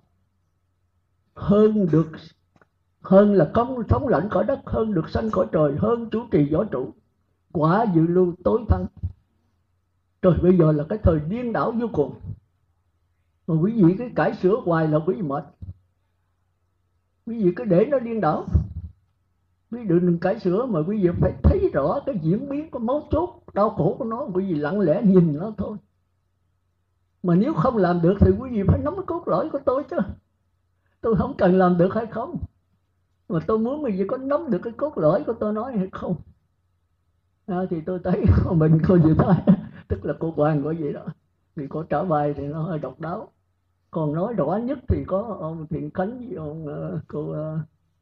hơn được, hơn là công sống lạnh cõi đất, hơn được sanh cõi trời, hơn chủ trì võ trụ, quả dự lưu tối thắng. Trời, bây giờ là cái thời điên đảo vô cùng, mà quý vị cứ cải sửa hoài là quý vị mệt. Quý vị cứ để nó điên đảo, quý vị đừng cải sửa, mà quý vị phải thấy rõ cái diễn biến, có mấu chốt đau khổ của nó, quý vị lặng lẽ nhìn nó thôi. Mà nếu không làm được thì quý vị phải nắm cái cốt lõi của tôi chứ. Tôi không cần làm được hay không, mà tôi muốn quý vị có nắm được cái cốt lõi của tôi nói hay không. À, thì tôi thấy mình cô Diệu Thái tức là cô Hoàng của vậy đó, thì có trả bài thì nó hơi độc đáo. Còn nói rõ nhất thì có ông Thiện Khánh với ông uh, cô, uh,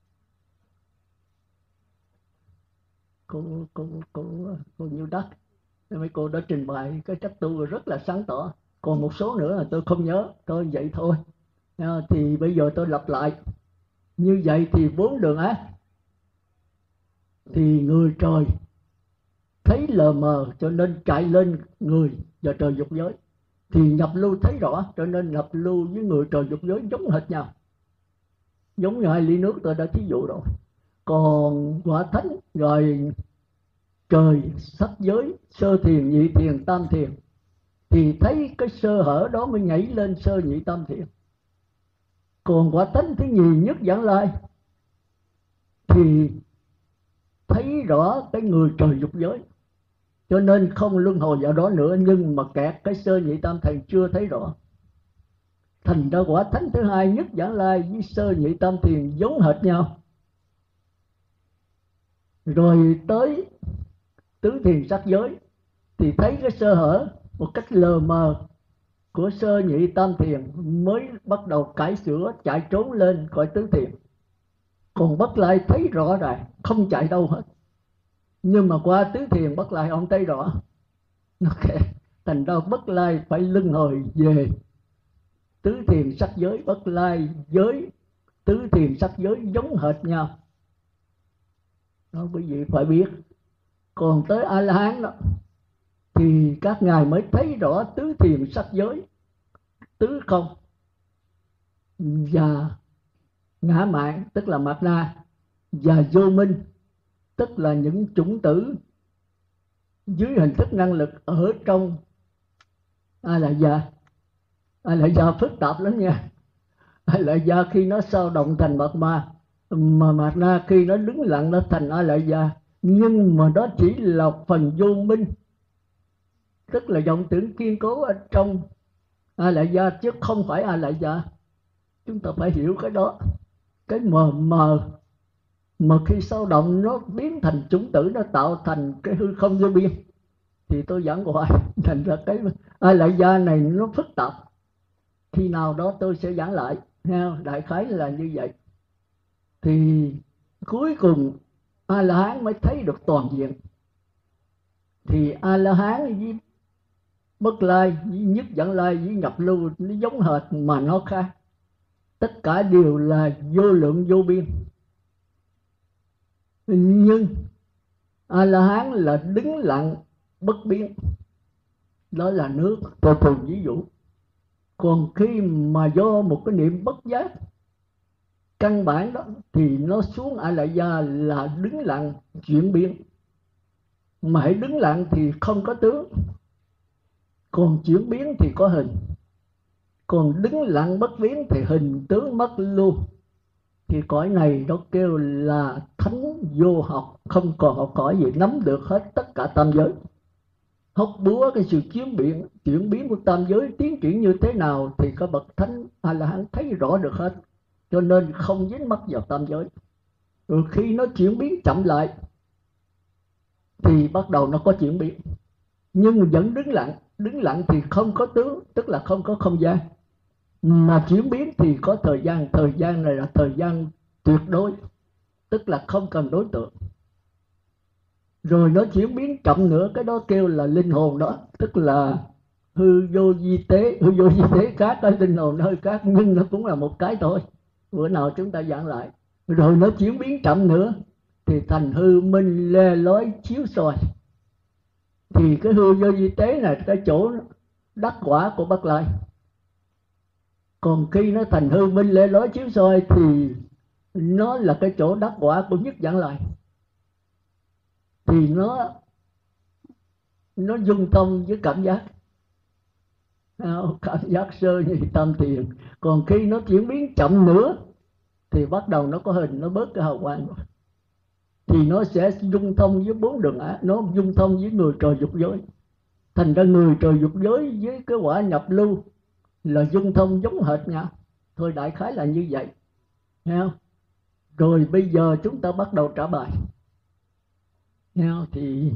cô cô cô cô Nhiêu Đắc. Mấy cô đã trình bày cái cách tu rất là sáng tỏ. Còn một số nữa là tôi không nhớ, tôi vậy thôi. À, thì bây giờ tôi lặp lại. Như vậy thì bốn đường ác thì người trời thấy lờ mờ cho nên chạy lên người và trời dục giới, thì nhập lưu thấy rõ cho nên nhập lưu với người trời dục giới giống hệt nhau, giống như hai ly nước tôi đã thí dụ rồi. Còn quả thánh rồi trời sắc giới, sơ thiền, nhị thiền, tam thiền, thì thấy cái sơ hở đó mới nhảy lên sơ nhị tam thiền. Còn quả thánh thứ nhì nhất Vãng Lai thì thấy rõ cái người trời dục giới, cho nên không luân hồi vào đó nữa, nhưng mà kẹt cái sơ nhị tam thiền chưa thấy rõ. Thành ra quả thánh thứ hai nhất Vãng Lai với sơ nhị tam thiền giống hệt nhau. Rồi tới tứ thiền sắc giới thì thấy cái sơ hở một cách lờ mờ của sơ nhị tam thiền, mới bắt đầu cải sửa chạy trốn lên khỏi tứ thiền. Còn Bất Lai thấy rõ rồi, không chạy đâu hết, nhưng mà qua tứ thiền Bất Lai ông thấy rõ. Okay. Thành ra Bất Lai phải luân hồi về tứ thiền sắc giới. Bất Lai giới tứ thiền sắc giới giống hệt nhau đó, quý vị phải biết. Còn tới A La Hán đó thì các ngài mới thấy rõ tứ thiền sắc giới, tứ không và ngã mạn tức là mạt na, và vô minh tức là những chủng tử dưới hình thức năng lực ở trong A La Gia. A La Gia phức tạp lắm nha. A La Gia khi nó sao động thành mạt ma, mà mạt na khi nó đứng lặng nó thành A La Gia. Nhưng mà đó chỉ là phần vô minh, tức là vọng tưởng kiên cố ở trong A La Gia, chứ không phải A La Gia. Chúng ta phải hiểu cái đó. Cái mờ mờ mà khi sao động nó biến thành chủng tử, nó tạo thành cái hư không vô biên, thì tôi giảng hoài. Thành ra cái A La Gia này nó phức tạp, khi nào đó tôi sẽ giảng lại. Đại khái là như vậy. Thì cuối cùng A La Hán mới thấy được toàn diện. Thì A La Hán với Bất Lai, với nhất Vãng Lai, với nhập lưu nó giống hệt mà nó khác. Tất cả đều là vô lượng vô biên. Nhưng A La Hán là đứng lặng bất biến, đó là nước, tôi thường ví dụ. Còn khi mà do một cái niệm bất giác căn bản đó thì nó xuống A La Gia là đứng lặng chuyển biến. Mà hãy đứng lặng thì không có tướng, còn chuyển biến thì có hình. Còn đứng lặng bất biến thì hình tướng mất luôn. Thì cõi này nó kêu là thánh vô học, không còn học hỏi gì, nắm được hết tất cả tam giới. Hóc búa cái sự chuyển biến, chuyển biến của tam giới tiến triển như thế nào thì các bậc thánh A La Hán thấy rõ được hết, cho nên không dính mắc vào tam giới. Rồi khi nó chuyển biến chậm lại thì bắt đầu nó có chuyển biến, nhưng vẫn đứng lặng. Đứng lặng thì không có tướng, tức là không có không gian. Mà chuyển biến thì có thời gian. Thời gian này là thời gian tuyệt đối, tức là không cần đối tượng. Rồi nó chuyển biến chậm nữa, cái đó kêu là linh hồn đó, tức là hư vô vi tế. Hư vô vi tế khác, cái linh hồn nó hơi khác, nhưng nó cũng là một cái thôi. Bữa nào chúng ta giảng lại. Rồi nó chuyển biến chậm nữa thì thành hư minh lê lói chiếu soi. Thì cái hư vô vi tế này cái chỗ đắc quả của Bắc Lai. Còn khi nó thành hư minh lê lói chiếu soi thì nó là cái chỗ đắc quả của Nhất Vãng Lai. Thì nó nó dung thông với cảm giác, cảm giác sơ như tam thiền. Còn khi nó chuyển biến chậm nữa thì bắt đầu nó có hình, nó bớt cái hào quang rồi. Thì nó sẽ dung thông với bốn đường ác, nó dung thông với người trời dục giới. Thành ra người trời dục giới với cái quả nhập lưu là dung thông giống hệt nhau. Thôi đại khái là như vậy, nghe không? Rồi bây giờ chúng ta bắt đầu trả bài, nghe không? Thì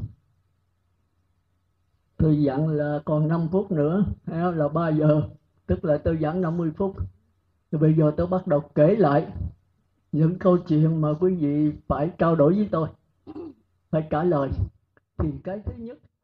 tôi dặn là còn năm phút nữa, nghe không? Là ba giờ, tức là tôi giảng năm mươi phút. Rồi bây giờ tôi bắt đầu kể lại những câu chuyện mà quý vị phải trao đổi với tôi, phải trả lời. Thì cái thứ nhất